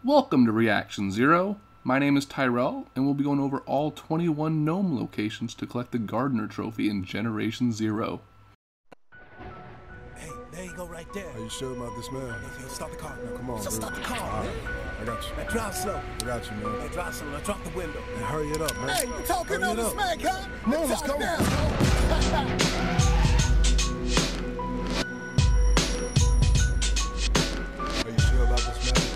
Welcome to Reaction Zero. My name is Tyrell, and we'll be going over all 21 Gnome locations to collect the Gardner Trophy in Generation Zero. Hey, there you go right there. Are you sure about this, man? Hey, start the car. Now, come on, Just dude. start the car, All man. right, I got you. Now drive slow. I got you, man. Hey, drive slow. Now drop the window. Hey, hurry it up, man. Hey, you talking Hurry on it this up. smack, huh? No, let's Talk go. now. Are you sure about this, man?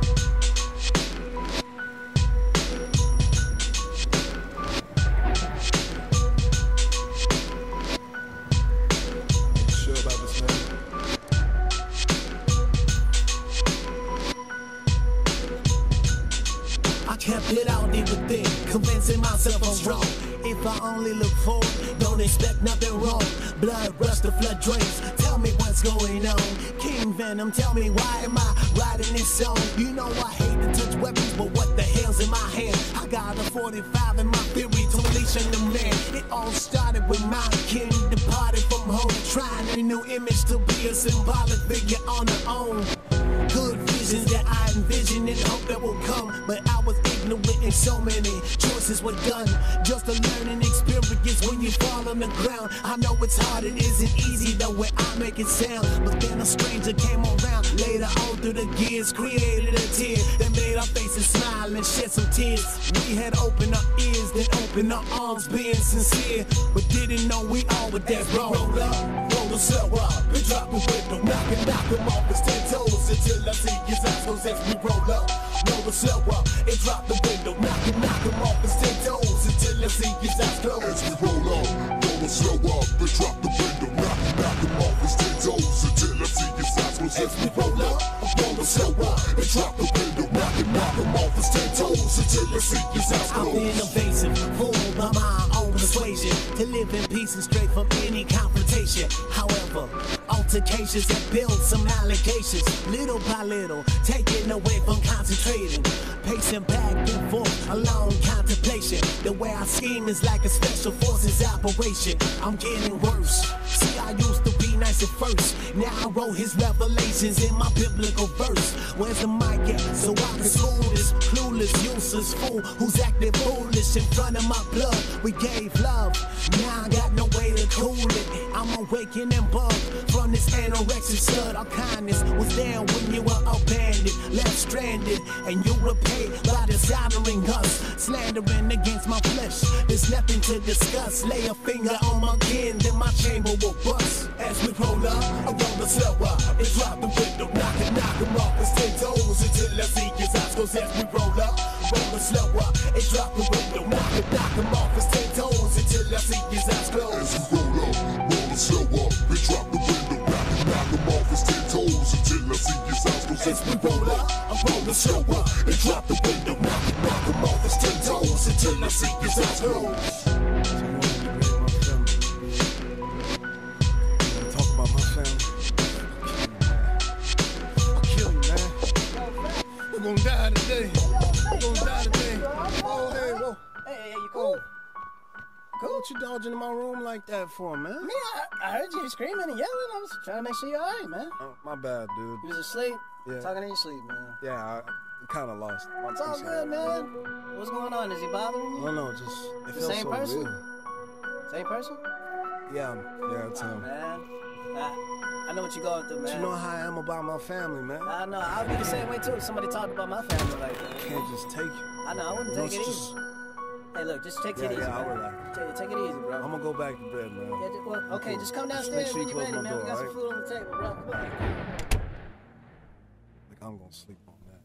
Are you sure about this, man? I kept it out everything, convincing myself I'm wrong. If I only look forward, don't expect nothing wrong. Blood rush, the flood drains. Tell me what's going on. King Venom, tell me why am I writing this song? You know I hate to touch weapons, but what the hell's in my hand? I got a 45 in my theory to unleashing the man. It all started with my kin departed from home, trying a new image to be a symbolic figure on her own. Good visions that I envision and hope that will come, but I was ignorant and so many choices were done. Just a learning experience when you fall on the ground. I know it's hard, it isn't easy the way I make it sound, but then a stranger came around later on through the years, created a tear that made our faces smile and shed some tears. We had opened our ears, then opened our arms, being sincere, but didn't know we all were that wrong. Roll up, roll the cell up, and drop the window, knock him off his 10 toes until I see his eyes close as we roll up. Roll the cell up, and drop the window, knock him off his 10 toes until I see his eyes close. As we roll up, roll slow up, and drop the window, knock him off his 10 toes until I see his eyes close. As we roll up, roll slow up, and drop the window, knock him off his 10 toes until I see his eyes I've close. been evasive, fooled by my own persuasion, to live in peace and straight from any confrontation. However, altercations have built some allegations, little by little, taken away from concentrating, pacing back and forth, a long contemplation. The way I scheme is like a special forces operation. I'm getting worse. See, I used to be nice at first. Now I wrote his revelations in my biblical verse. Where's the mic at? So I can school this clueless, useless fool who's acting foolish in front of my blood. We gave love, now I got no way to cool it. I'm awakened and bugged from this anorexic stud. Our kindness was there when you were abandoned, left stranded, and you repaid by dishonoring us, slandering against my flesh. There's nothing to discuss. Lay a finger on my kin, then my chamber will bust. As we roll up, I roll the slow up, and drop the window, knock him off his 10 toes until I see his eyes close. As we roll up, roll the slow up, and drop the window, knock him off his 10 toes until I see his eyes close. As we roll up, slow up, and drop the window, knock him off his 10 toes until I see his eyes close. As we roll up, I roll the slow up, and drop the window, knock him off his 10 toes until I see his eyes close. So you want to degrade my family? Talk about my family. I'll kill you, man. We're gonna die today. We're gonna die today. Oh, hey, whoa. Hey, you cool? Cool. What you dodging in my room like that for, man? Me, I heard you screaming and yelling. I was trying to make sure you're alright, man. Oh, my bad, dude. You was asleep? Yeah. Talking in your sleep, man. Yeah, I kind of lost. It's all good, man. What's going on? Is he bothering you? No, just it The feels same so person? real. Same person? Yeah, it's Oh, him. man. I know what you're going through, man. You know how I am about my family, man. I know. I'll be the same way, too, if somebody talked about my family like that. Can't just take it. I know. I wouldn't take it easy. Hey, look, just take it easy, I'll man. relax. Take it easy, bro. I'm gonna go back to bed, man. Yeah, well, okay, Cool. just come Just downstairs make sure when you you're close ready, my man. We door, got some alright? food on the table, bro. Come on. Like, I'm gonna sleep on that.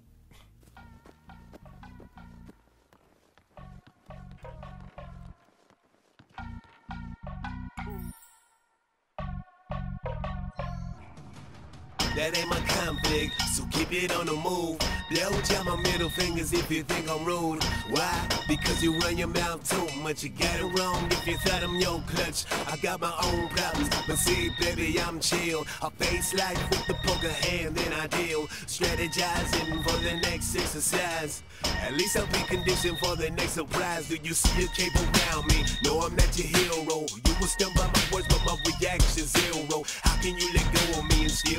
That ain't my conflict, so keep it on the move. Blow down my middle fingers if you think I'm rude. Why? Because you run your mouth too much. You got it wrong if you thought I'm your clutch. I got my own problems, but see, baby, I'm chill. I face life with the poker hand, then I deal. Strategizing for the next exercise. At least I'll be conditioned for the next surprise. Do you see a cape around me? No, I'm not your hero. You were stunned by my words, but my reaction's zero. How can you let go of me and still think I'm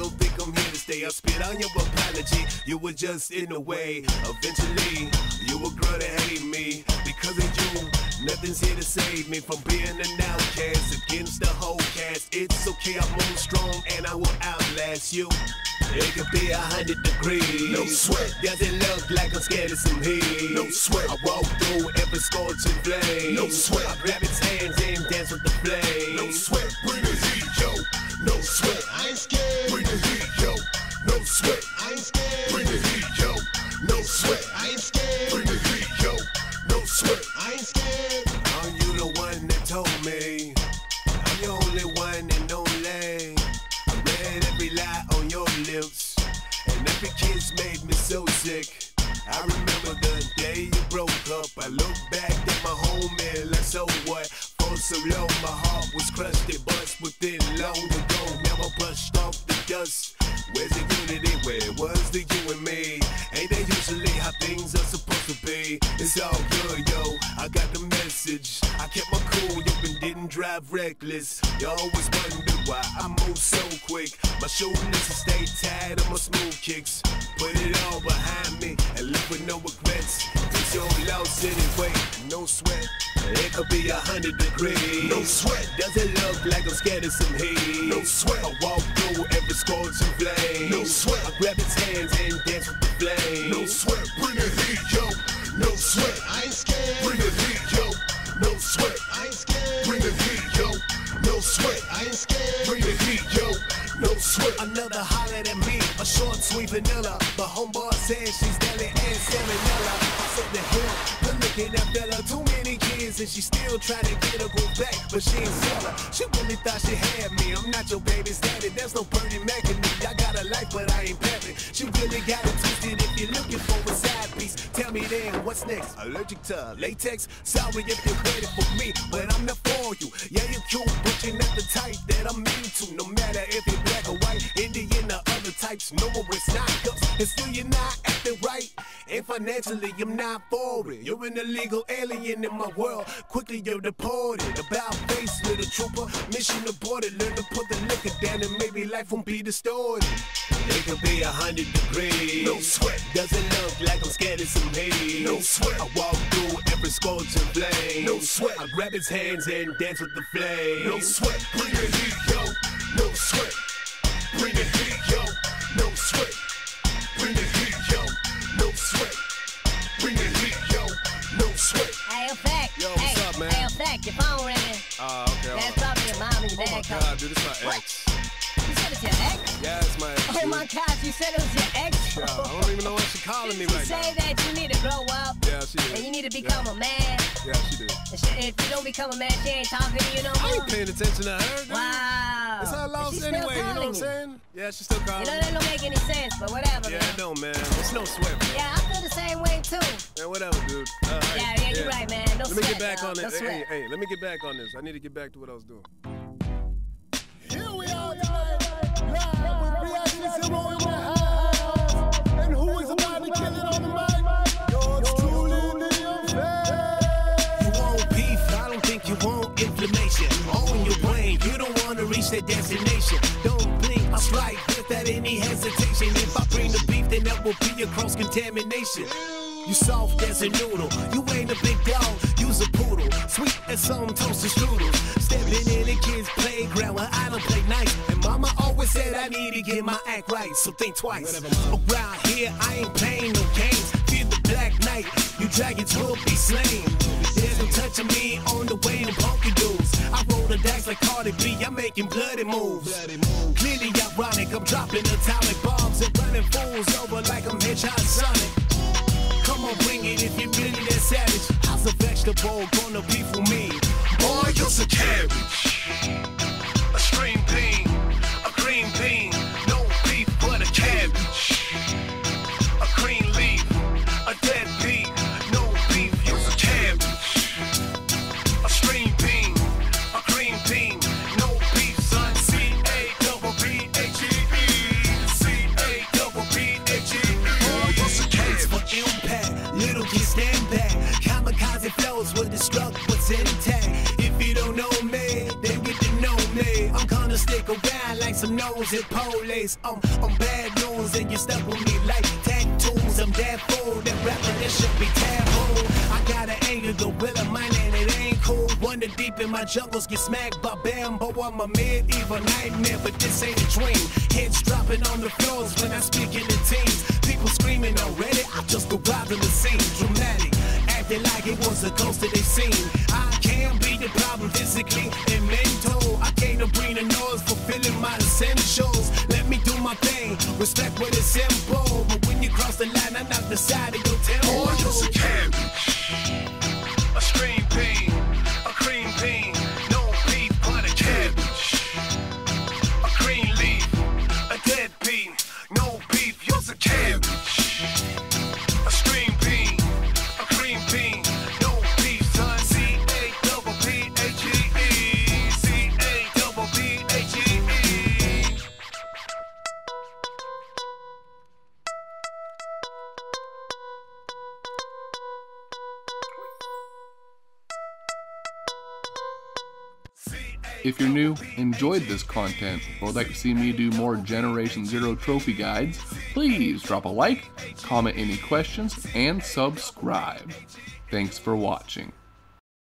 I'm here to stay. I'll spit on your apology. You were just in the way. Eventually, you will grow to hate me. Because of you, nothing's here to save me from being an outcast against the whole cast. It's okay, I'm on strong and I will outlast you. It could be 100 degrees. No sweat. Does it look like I'm scared of some heat? No sweat. I walk through every scorching flame. No sweat. I grab its hands and dance with the flame. No sweat. Bring the heat, yo. No sweat. I ain't scared. Bring the heat, yo. No sweat. I ain't scared. Bring the heat, yo. No sweat. I ain't scared. Bring the heat, yo. No sweat. I ain't scared. Are you the one that told me? I'm the only one and only. I read every lie on your lips, and every kiss made me so sick. I remember the day you broke up. I look back at my home and like, so what? For so long my heart was crushed and bust within long ago. Never brushed off the dust. Where's the unity? Where was the you and me? Ain't that usually how things are supposed to be? It's all good, yo. I got the message. I kept my cool, you and didn't drive reckless. You always wondered why I move so quick. My shoulders stay tied on my smooth kicks. Put it all behind me and live with no regrets. It's your loss anyway. No sweat. It could be 100 degrees. No sweat. Does it look like I'm scared of some heat? No sweat. I walk through every scorching flame. No sweat. I grab its hands and dance with the flame. No sweat. Bring the heat, yo. No sweat. I ain't scared. Bring the heat, yo. No sweat. I ain't scared. Bring the heat, yo. No sweat. I ain't scared. Bring the heat, yo. No sweat. Another holler than me, a short, sweet vanilla. But homeboy says she's deli and salmonella. I said to him, good looking that fella. Too many kids and she still trying to get her go back, but she ain't sell her. She really thought she had me. I'm not your baby's daddy. There's no Bernie Mac in me. I got a life, but I ain't papping. She really got it twisted. If you're looking for a side piece, tell me then what's next. Allergic to latex? Sorry if you're ready for me, but I'm not for you. Yeah, you're cute, but you're not the type that I'm into. No matter if you're black or white, Indian or other types, no more it's not cups. And still you're not acting right. And financially, I'm not for it. You're an illegal alien in my world. Quickly you're deported. About face, little trooper. Mission aborted. Learn to put the liquor down and maybe life won't be distorted. It could be 100 degrees. No sweat. Doesn't look like I'm scared of some heat. No sweat. I walk through every scorching flame. No sweat. I grab his hands and dance with the flame. No sweat. Bring the heat, yo. No sweat. Bring the heat, yo. No sweat. Bring the heat, yo. No sweat. Bring the heat, yo. No sweat. Hey, effect. Yo, what's up, man? Hey, effect, your phone ringing. Okay. That's probably your mom and your dad Oh my God, dude, it's my ex. You said it's your ex? Yeah, it's my ex. Oh my gosh, you said it was your ex? Yeah, I don't even know what she's calling me She right say now. that you need to grow up. Yeah, she And did. you need to become a man. Yeah, she did. If you don't become a man, she ain't talking to you no I more. ain't paying attention to her, dude. Wow. It's her loss She's anyway, still you know what calling I'm you. saying? Yeah, she's still calling You know, me. that don't make any sense, but whatever, Yeah, man. it don't, man. It's no sweat, bro. Yeah, I feel the same way, too. Yeah, whatever, dude. Yeah, you're right, man. No Let me sweat, get back dog. on No this. Hey, sweat. hey, let me get back on this. I need to get back to what I was doing. Here we are tonight, live with Reaction Zero in the house. And who is about to kill it on the mic? Yours truly, the affair. You want beef? I don't think you want inflammation. On your brain, you don't want to reach that destination. Don't blink, I strike without any hesitation. If I bring the beef, then that will be a cross-contamination. You soft as a noodle, you ain't a big dog, you's a poodle. Sweet as some toasted strudels. Stepping in the kids' playground where I don't play nice. And mama always said I need to get my act right, so think twice. Around here, I ain't playing no games. Feel the black knight, you dragons will be slain. There's no touching me on the way to punky dudes. I roll the dice like Cardi B, I'm making bloody moves. Clearly ironic, I'm dropping atomic bombs and running fools over like I'm Hedgehog Sonic. Come on, bring it if you're really that savage. How's a vegetable gonna be for me? Boy, you're a cabbage, a string bean, a green bean, no beef but a cabbage, a green leaf, a dead beat, no beef, you're a cabbage, a string bean, a green bean, no beef, son. C-A-double-B-H-E-E, boy, you're a cabbage. For impact, little kids stand back. Kamikaze flows will destruct what's intact. If you don't know me, then get to know me. I'm gonna stick around like some nose and police. I'm bad news and you stuck with me like tattoos. I'm that fool, that rapper that should be taboo. I got an anger gorilla, mine and it ain't cool. Wonder deep in my jungles, get smacked by bamboo. I'm a medieval nightmare, but this ain't a dream. Heads dropping on the floors when I speak in the teens. People screaming already, I just go robbing the scene. Dramatic, acting like it was a ghost that they seen. I can't be the problem physically and mental. I came to bring the noise, fulfilling my essentials. Let me do my thing, respect what is simple. But when you cross the line, I knock the side of your temple. Oh, yes, a cabbage, a string bean, a cream bean, no beef but a cabbage, a green leaf, a dead bean, no beef, yes, a cabbage, a string bean, a cream bean, no beef, son, C-A-double-P-H-E-E, C-A-double-P-H-E-E. If you're new, enjoyed this content, or would like to see me do more Generation Zero trophy guides, please drop a like, comment any questions, and subscribe. Thanks for watching.